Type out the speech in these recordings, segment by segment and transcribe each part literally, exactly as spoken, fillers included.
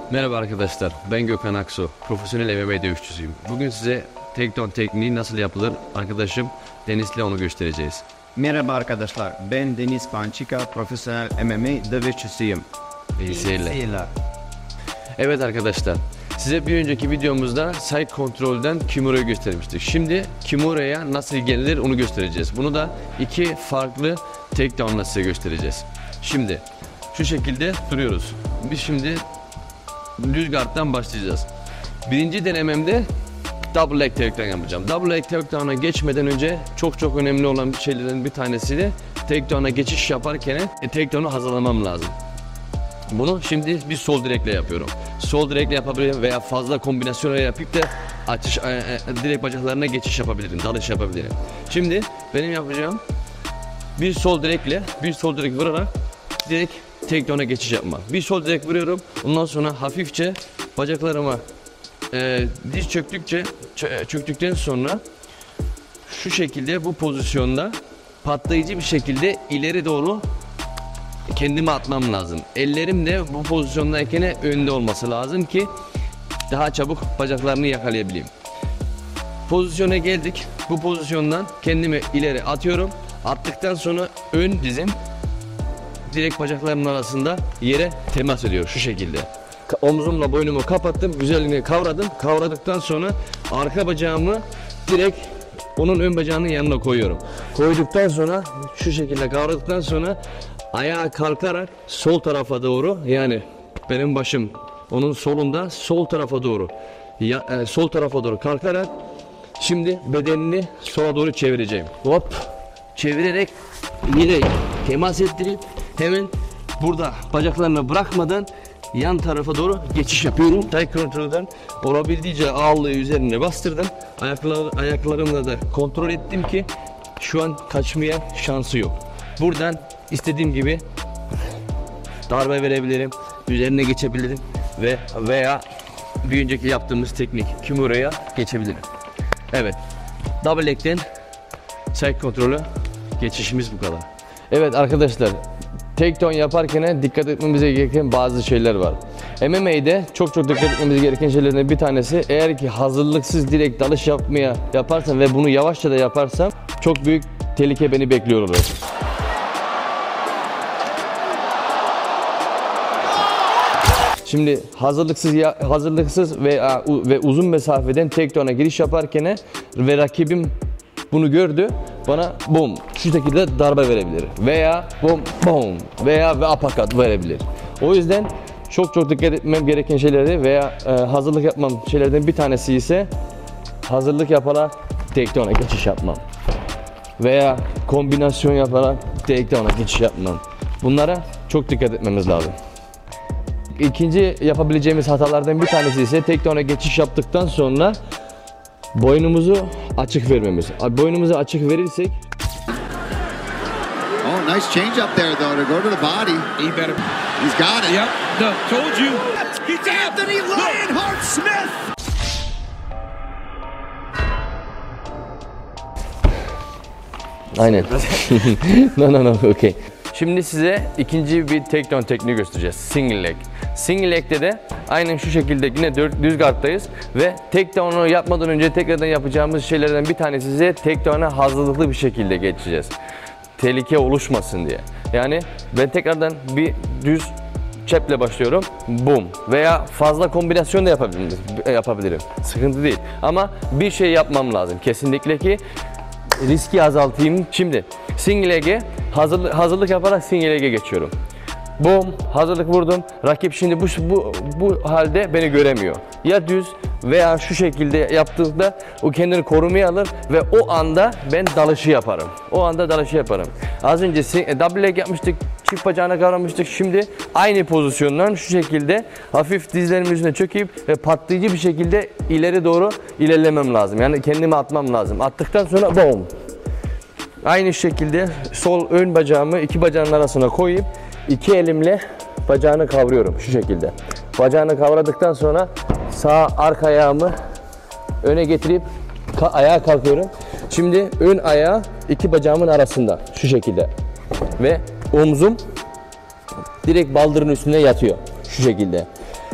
Merhaba arkadaşlar, ben Gökhan Aksu, profesyonel M M A dövüşçüsüyüm. Bugün size takedown tekniği nasıl yapılır arkadaşım Deniz'le onu göstereceğiz. Merhaba arkadaşlar, ben Deniz Pançika, profesyonel M M A dövüşçüsüyüm. İyi seyirler. Evet arkadaşlar, size bir önceki videomuzda side kontrolden Kimura'yı göstermiştik. Şimdi Kimura'ya nasıl gelinir onu göstereceğiz. Bunu da iki farklı takedown'la size göstereceğiz. Şimdi şu şekilde duruyoruz. Biz şimdi düz guard'dan başlayacağız. Birinci denememde double leg takedown yapacağım. Double leg takedown'a geçmeden önce çok çok önemli olan şeylerin bir tanesi de takedown'a geçiş yaparken e, takedown'u hazırlamam lazım. Bunu şimdi bir sol direkle yapıyorum. Sol direkle yapabilirim veya fazla kombinasyonla yapıp da atış, e, e, direkt bacaklarına geçiş yapabilirim, dalış yapabilirim. Şimdi benim yapacağım bir sol direkle, bir sol direk vurarak direkt takedown'a geçiş yapma. Bir sol direk vuruyorum. Ondan sonra hafifçe bacaklarıma e, diz çöktükçe çöktükten sonra şu şekilde bu pozisyonda patlayıcı bir şekilde ileri doğru kendimi atmam lazım. Ellerim de bu pozisyondayken önde olması lazım ki daha çabuk bacaklarını yakalayabileyim. Pozisyona geldik. Bu pozisyondan kendimi ileri atıyorum. Attıktan sonra ön dizim direkt bacaklarımın arasında yere temas ediyor şu şekilde. Omzumla boynumu kapattım, güzelliğini kavradım. Kavradıktan sonra arka bacağımı direkt onun ön bacağının yanına koyuyorum. Koyduktan sonra şu şekilde kavradıktan sonra ayağa kalkarak sol tarafa doğru, yani benim başım onun solunda sol tarafa doğru ya, e, sol tarafa doğru kalkarak şimdi bedenini sola doğru çevireceğim. Hop, çevirerek yine temas ettirip hemen burada bacaklarını bırakmadan yan tarafa doğru geçiş yapıyorum. Side kontrolden olabildiğince ağırlığı üzerine bastırdım. Ayaklar, ayaklarımla da kontrol ettim ki şu an kaçmaya şansı yok. Buradan istediğim gibi darbe verebilirim, üzerine geçebilirim ve veya bir önceki yaptığımız teknik Kimura'ya geçebilirim. Evet, double leg'den side kontrolü geçişimiz bu kadar. Evet arkadaşlar, takedown yaparken dikkat etmemiz gereken bazı şeyler var. M M A'de çok çok dikkat etmemiz gereken şeylerden bir tanesi, eğer ki hazırlıksız direkt dalış yapmaya yaparsam ve bunu yavaşça da yaparsam çok büyük tehlike beni bekliyor olur. Şimdi hazırlıksız ya, hazırlıksız ve ve uzun mesafeden takedown'a giriş yaparken ve rakibim bunu gördü, bana bom şu şekilde darbe verebilir veya bom bom veya ve uppercut verebilir. O yüzden çok çok dikkat etmem gereken şeyleri veya e, hazırlık yapmam şeylerden bir tanesi ise hazırlık yaparak takedown'a geçiş yapmam veya kombinasyon yaparak takedown'a geçiş yapmam. Bunlara çok dikkat etmemiz lazım. İkinci yapabileceğimiz hatalardan bir tanesi ise takedown'a geçiş yaptıktan sonra boynumuzu açık vermemiz. Boynumuzu açık verirsek. Oh, nice change up there though to go to the body. He better. He's got it. Yep. No, told you. It's Anthony Lionheart Smith. Aynen. no no no okay. Şimdi size ikinci bir takedown tekniği göstereceğiz. Single leg. Single leg'de de aynen şu şekilde yine düz guard'dayız ve takedown'u yapmadan önce tekrardan yapacağımız şeylerden bir tanesi ise takedown'a hazırlıklı bir şekilde geçeceğiz. Tehlike oluşmasın diye. Yani ben tekrardan bir düz çeple başlıyorum. Boom. Veya fazla kombinasyon da yapabilirim. yapabilirim. Sıkıntı değil. Ama bir şey yapmam lazım. Kesinlikle ki riski azaltayım. Şimdi single leg'e hazırlık, hazırlık yaparak single leg'e geçiyorum. Boom, hazırlık vurdum. Rakip şimdi bu, bu bu halde beni göremiyor. Ya düz veya şu şekilde yaptığında o kendini korumaya alır ve o anda ben dalışı yaparım. O anda dalışı yaparım. Az önce double leg yapmıştık, çift bacağına kavramıştık. Şimdi aynı pozisyondan şu şekilde hafif dizlerimin üzerine çöküp ve patlayıcı bir şekilde ileri doğru ilerlemem lazım. Yani kendimi atmam lazım. Attıktan sonra boom. Aynı şekilde sol ön bacağımı iki bacağın arasına koyup iki elimle bacağını kavruyorum şu şekilde. Bacağını kavradıktan sonra sağ arka ayağımı öne getirip ayağa kalkıyorum. Şimdi ön ayağı iki bacağımın arasında şu şekilde ve omzum direkt baldırın üstüne yatıyor şu şekilde.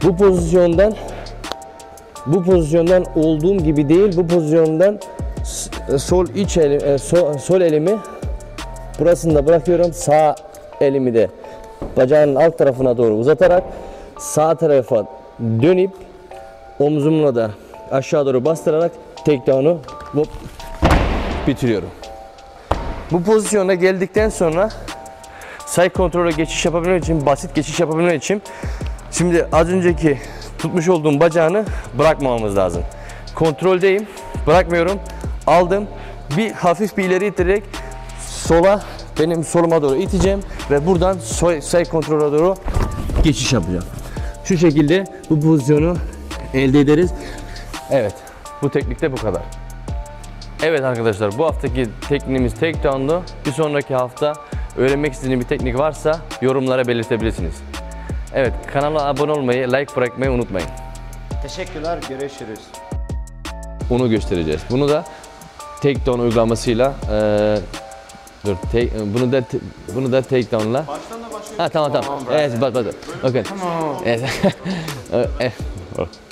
Bu pozisyondan bu pozisyondan olduğum gibi değil, bu pozisyondan s- sol iç elim, e, sol, sol elimi burasında bırakıyorum. Sağ elimi de bacağın alt tarafına doğru uzatarak sağ tarafa dönüp omzumla da aşağı doğru bastırarak takedown'u hop bitiriyorum. Bu pozisyona geldikten sonra side kontrole geçiş yapabilmek için, basit geçiş yapabilmek için şimdi az önceki tutmuş olduğum bacağını bırakmamamız lazım. Kontroldeyim, bırakmıyorum. Aldım. Bir hafif bir ileri iterek sola, benim soluma doğru iteceğim ve buradan side kontrole doğru geçiş yapacağım. Şu şekilde bu pozisyonu elde ederiz. Evet, bu teknikte bu kadar. Evet arkadaşlar, bu haftaki tekniğimiz takedown'du. Bir sonraki hafta öğrenmek istediğiniz bir teknik varsa yorumlara belirtebilirsiniz. Evet, kanala abone olmayı, like bırakmayı unutmayın. Teşekkürler, görüşürüz. Onu göstereceğiz. Bunu da takedown uygulamasıyla eee dur, take, bunu da bunu da takedown'la. Baştan da başlıyor. Ha tamam tamam. Evet, bak bak. Bakın. Evet. Evet.